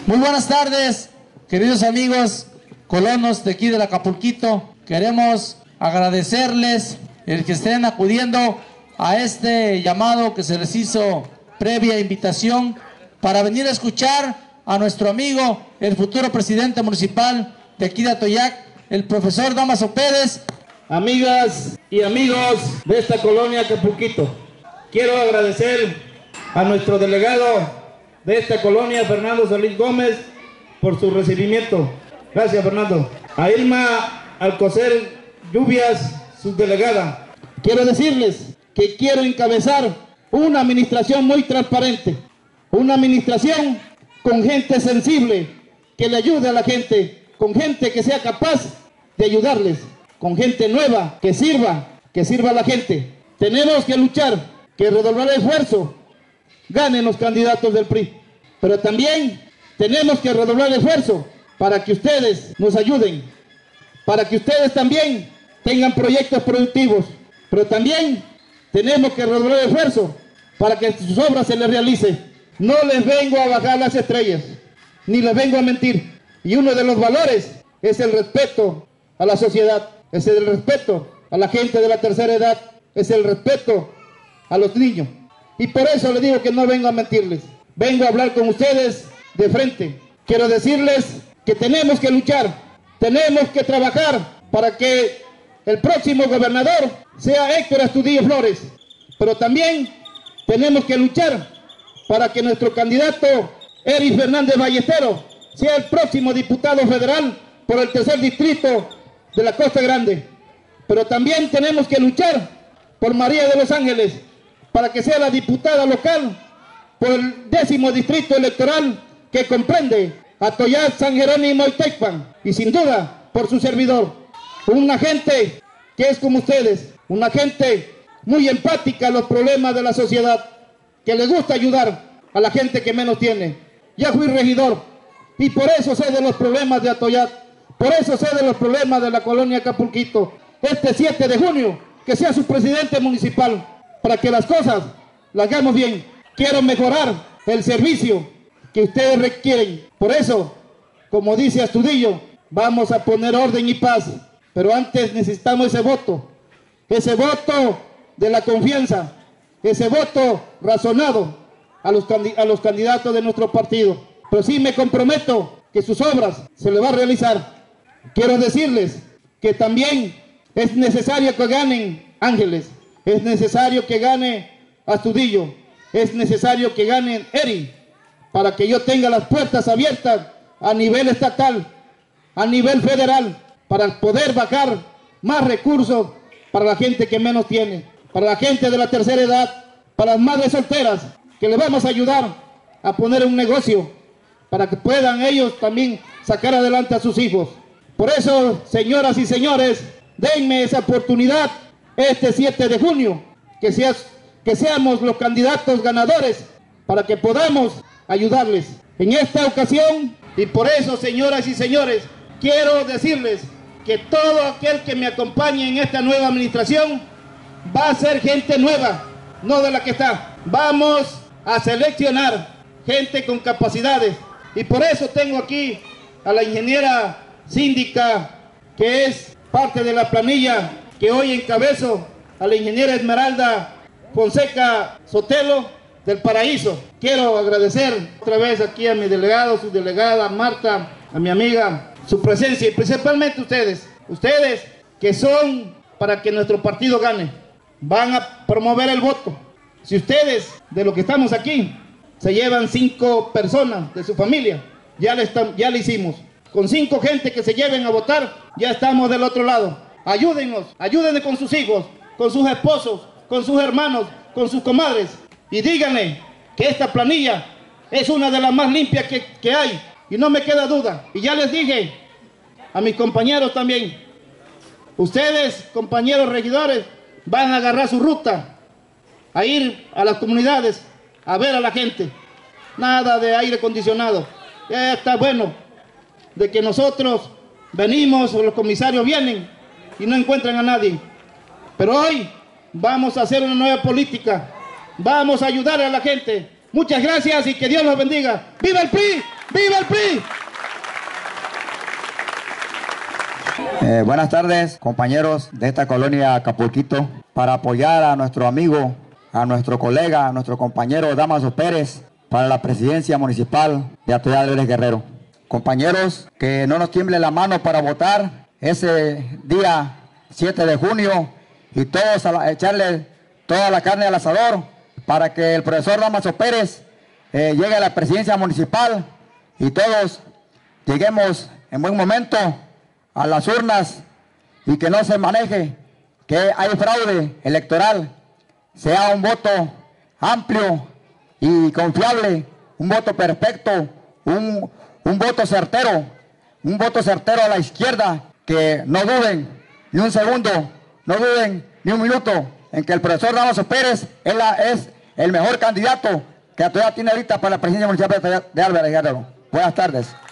Muy buenas tardes, queridos amigos colonos de aquí del Acapulquito. Queremos agradecerles el que estén acudiendo a este llamado que se les hizo previa invitación para venir a escuchar a nuestro amigo, el futuro presidente municipal de aquí de Atoyac, el profesor Dámaso Pérez. Amigas y amigos de esta colonia Acapulquito, quiero agradecer a nuestro delegado de esta colonia, Fernando Solís Gómez, por su recibimiento. Gracias, Fernando. A Irma Alcocer Lluvias, su delegada. Quiero decirles que quiero encabezar una administración muy transparente, una administración con gente sensible, que le ayude a la gente, con gente que sea capaz de ayudarles, con gente nueva, que sirva a la gente. Tenemos que luchar, que redoblar el esfuerzo, ganen los candidatos del PRI, pero también tenemos que redoblar el esfuerzo para que ustedes nos ayuden, para que ustedes también tengan proyectos productivos, pero también tenemos que redoblar el esfuerzo para que sus obras se les realice. No les vengo a bajar las estrellas, ni les vengo a mentir, y uno de los valores es el respeto a la sociedad, es el respeto a la gente de la tercera edad, es el respeto a los niños. Y por eso les digo que no vengo a mentirles, vengo a hablar con ustedes de frente. Quiero decirles que tenemos que luchar, tenemos que trabajar para que el próximo gobernador sea Héctor Astudillo Flores, pero también tenemos que luchar para que nuestro candidato Eric Fernández Ballesteros sea el próximo diputado federal por el tercer distrito de la Costa Grande. Pero también tenemos que luchar por María de los Ángeles, para que sea la diputada local por el 10º distrito electoral que comprende Atoyac, San Jerónimo y Tecpan, y sin duda por su servidor. Una gente que es como ustedes, una gente muy empática a los problemas de la sociedad, que le gusta ayudar a la gente que menos tiene. Ya fui regidor y por eso sé de los problemas de Atoyac, por eso sé de los problemas de la colonia Acapulquito. Este 7 de junio, que sea su presidente municipal, para que las cosas las hagamos bien. Quiero mejorar el servicio que ustedes requieren. Por eso, como dice Astudillo, vamos a poner orden y paz. Pero antes necesitamos ese voto de la confianza, ese voto razonado a los candidatos de nuestro partido. Pero sí me comprometo que sus obras se les va a realizar. Quiero decirles que también es necesario que ganen Ángeles, es necesario que gane Astudillo, es necesario que gane Eri, para que yo tenga las puertas abiertas a nivel estatal, a nivel federal, para poder bajar más recursos para la gente que menos tiene, para la gente de la tercera edad, para las madres solteras, que les vamos a ayudar a poner un negocio, para que puedan ellos también sacar adelante a sus hijos. Por eso, señoras y señores, denme esa oportunidad este 7 de junio, que seamos los candidatos ganadores para que podamos ayudarles en esta ocasión. Y por eso, señoras y señores, quiero decirles que todo aquel que me acompañe en esta nueva administración va a ser gente nueva, no de la que está. Vamos a seleccionar gente con capacidades, y por eso tengo aquí a la ingeniera síndica, que es parte de la planilla que hoy encabezo, a la ingeniera Esmeralda Fonseca Sotelo del Paraíso. Quiero agradecer otra vez aquí a mi delegado, su delegada Marta, a mi amiga, su presencia, y principalmente ustedes que son para que nuestro partido gane, van a promover el voto. Si ustedes, de lo que estamos aquí, se llevan 5 personas de su familia, ya le hicimos. Con 5 gente que se lleven a votar, ya estamos del otro lado. Ayúdennos, ayúdenme con sus hijos, con sus esposos, con sus hermanos, con sus comadres, y díganle que esta planilla es una de las más limpias que hay, y no me queda duda. Y ya les dije a mis compañeros también, ustedes, compañeros regidores, van a agarrar su ruta, a ir a las comunidades, a ver a la gente. Nada de aire acondicionado. Ya está bueno de que nosotros venimos, o los comisarios vienen y no encuentran a nadie. Pero hoy vamos a hacer una nueva política, vamos a ayudar a la gente. Muchas gracias y que Dios los bendiga. ¡Viva el PRI! ¡Viva el PRI! Buenas tardes, compañeros de esta colonia Acapulquito, para apoyar a nuestro amigo, a nuestro colega, a nuestro compañero Dámaso Pérez para la presidencia municipal de Atoyac de Álvarez Guerrero. Compañeros, que no nos tiemble la mano para votar ese día 7 de junio y todos echarle toda la carne al asador para que el profesor Dámaso Pérez llegue a la presidencia municipal y todos lleguemos en buen momento a las urnas y que no se maneje que hay fraude electoral, sea un voto amplio y confiable, un voto perfecto, un voto certero a la izquierda, que no duden ni un segundo, no duden ni un minuto en que el profesor Dámaso Pérez es el mejor candidato que Atoyac tiene ahorita para la presidencia municipal de Álvarez Guerrero. Buenas tardes.